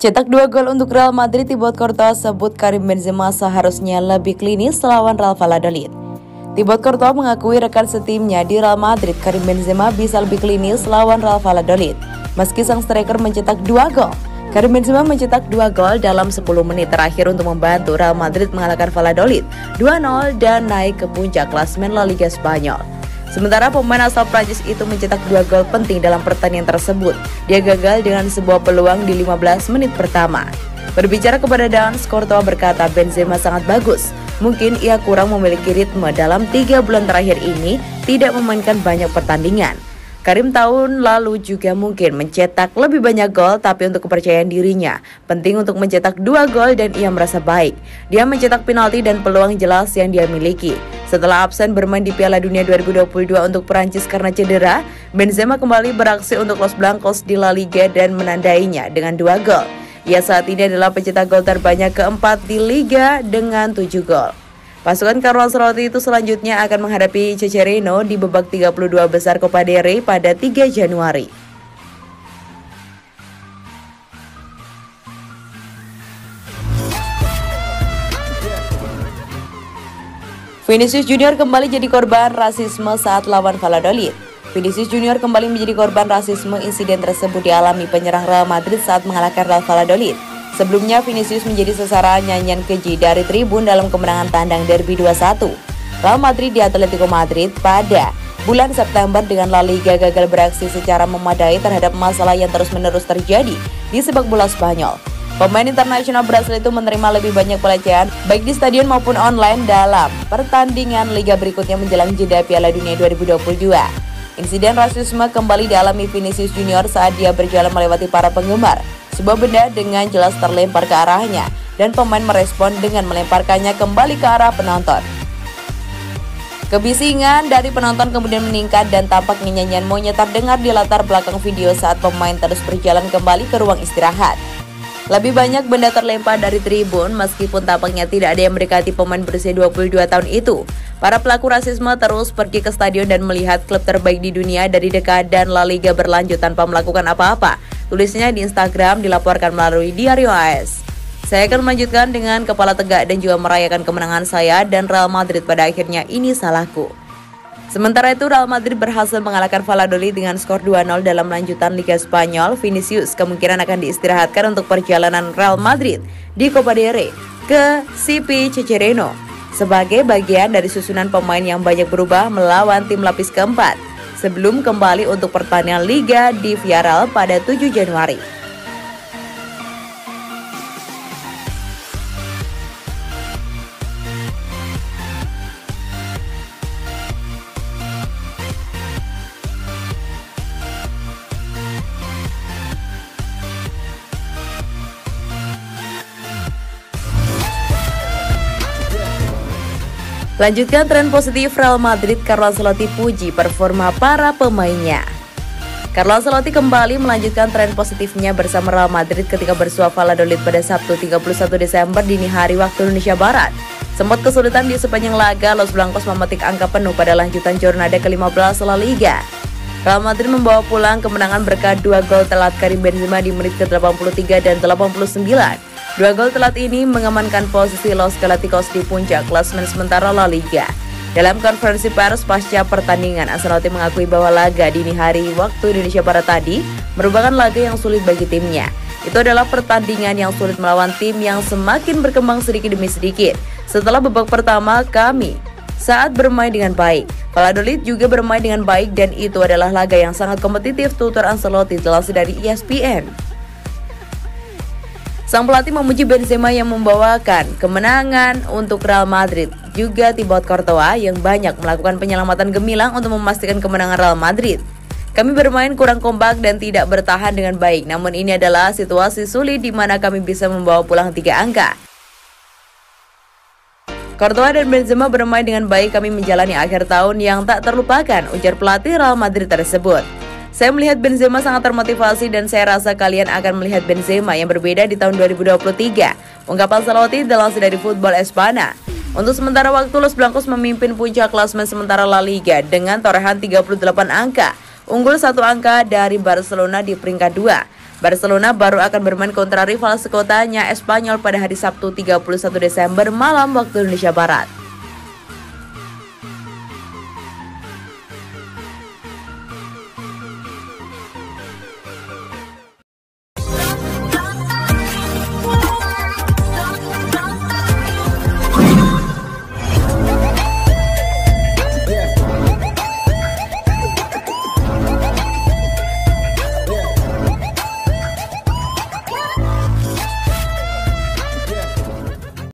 Cetak 2 gol untuk Real Madrid, Thibaut Courtois sebut Karim Benzema seharusnya lebih klinis lawan Real Valladolid. Thibaut Courtois mengakui rekan setimnya di Real Madrid, Karim Benzema bisa lebih klinis lawan Real Valladolid. Meski sang striker mencetak 2 gol, Karim Benzema mencetak 2 gol dalam 10 menit terakhir untuk membantu Real Madrid mengalahkan Valladolid 2-0 dan naik ke puncak klasemen La Liga Spanyol. Sementara pemain asal Prancis itu mencetak 2 gol penting dalam pertandingan tersebut. Dia gagal dengan sebuah peluang di 15 menit pertama. Berbicara kepada Dance, Courtois berkata Benzema sangat bagus. Mungkin ia kurang memiliki ritme dalam 3 bulan terakhir ini, tidak memainkan banyak pertandingan. Karim tahun lalu juga mungkin mencetak lebih banyak gol, tapi untuk kepercayaan dirinya penting untuk mencetak 2 gol dan ia merasa baik. Dia mencetak penalti dan peluang jelas yang dia miliki. Setelah absen bermain di Piala Dunia 2022 untuk Perancis karena cedera, Benzema kembali beraksi untuk Los Blancos di La Liga dan menandainya dengan 2 gol. Ia saat ini adalah pencetak gol terbanyak keempat di Liga dengan 7 gol. Pasukan Carlo Ancelotti itu selanjutnya akan menghadapi Cecerino di babak 32 besar Copa del Rey pada 3 Januari. Vinicius Junior kembali jadi korban rasisme saat lawan Valladolid. Vinicius Junior kembali menjadi korban rasisme. Insiden tersebut dialami penyerang Real Madrid saat mengalahkan Real Valladolid. Sebelumnya, Vinicius menjadi sasaran nyanyian keji dari tribun dalam kemenangan tandang Derby 2-1 Real Madrid di Atletico Madrid pada bulan September dengan La Liga gagal beraksi secara memadai terhadap masalah yang terus-menerus terjadi di sepak bola Spanyol. Pemain internasional Brasil itu menerima lebih banyak pelecehan baik di stadion maupun online dalam pertandingan Liga berikutnya menjelang jeda Piala Dunia 2022. Insiden rasisme kembali dialami Vinicius Junior saat dia berjalan melewati para penggemar. Sebuah benda dengan jelas terlempar ke arahnya dan pemain merespon dengan melemparkannya kembali ke arah penonton. Kebisingan dari penonton kemudian meningkat dan tampak nyanyian monyet terdengar di latar belakang video saat pemain terus berjalan kembali ke ruang istirahat. Lebih banyak benda terlempar dari tribun meskipun tampaknya tidak ada yang mendekati pemain berusia 22 tahun itu. Para pelaku rasisme terus pergi ke stadion dan melihat klub terbaik di dunia dari dekat dan La Liga berlanjut tanpa melakukan apa-apa. Tulisnya di Instagram dilaporkan melalui Diario AS. Saya akan melanjutkan dengan kepala tegak dan juga merayakan kemenangan saya dan Real Madrid pada akhirnya ini salahku. Sementara itu Real Madrid berhasil mengalahkan Valladolid dengan skor 2-0 dalam lanjutan Liga Spanyol. Vinicius kemungkinan akan diistirahatkan untuk perjalanan Real Madrid di Copa del Rey ke CP Cecerino sebagai bagian dari susunan pemain yang banyak berubah melawan tim lapis keempat sebelum kembali untuk pertandingan Liga di Villarreal pada 7 Januari. Lanjutkan tren positif Real Madrid, Carlo Ancelotti puji performa para pemainnya. Carlo Ancelotti kembali melanjutkan tren positifnya bersama Real Madrid ketika bersua Valladolid pada Sabtu 31 Desember dini hari waktu Indonesia Barat. Sempat kesulitan di sepanjang laga, Los Blancos memetik angka penuh pada lanjutan jornada ke-15 La Liga. Real Madrid membawa pulang kemenangan berkat 2 gol telat Karim Benzema di menit ke-83 dan 89. 2 gol telat ini mengamankan posisi Los Galacticos di puncak klasemen sementara La Liga. Dalam konferensi pers pasca pertandingan, Ancelotti mengakui bahwa laga dini hari waktu Indonesia Barat tadi merupakan laga yang sulit bagi timnya. Itu adalah pertandingan yang sulit melawan tim yang semakin berkembang sedikit demi sedikit. Setelah babak pertama kami saat bermain dengan baik, Valladolid juga bermain dengan baik dan itu adalah laga yang sangat kompetitif, tutur Ancelotti dilansir dari ESPN. Sang pelatih memuji Benzema yang membawakan kemenangan untuk Real Madrid, juga Thibaut Courtois yang banyak melakukan penyelamatan gemilang untuk memastikan kemenangan Real Madrid. Kami bermain kurang kompak dan tidak bertahan dengan baik, namun ini adalah situasi sulit di mana kami bisa membawa pulang 3 angka. Courtois dan Benzema bermain dengan baik, kami menjalani akhir tahun yang tak terlupakan, ujar pelatih Real Madrid tersebut. Saya melihat Benzema sangat termotivasi dan saya rasa kalian akan melihat Benzema yang berbeda di tahun 2023. Ungkapan Ancelotti dilansir dari Football Espana. Untuk sementara waktu, Los Blancos memimpin puncak klasemen sementara La Liga dengan torehan 38 angka. Unggul 1 angka dari Barcelona di peringkat 2. Barcelona baru akan bermain kontra rival sekotanya Espanyol pada hari Sabtu 31 Desember malam waktu Indonesia Barat.